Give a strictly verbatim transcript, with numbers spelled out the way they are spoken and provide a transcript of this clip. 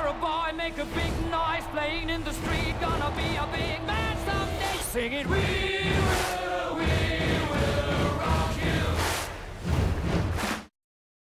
a boy, make a big noise, playing in the street, gonna be a big man someday, singing we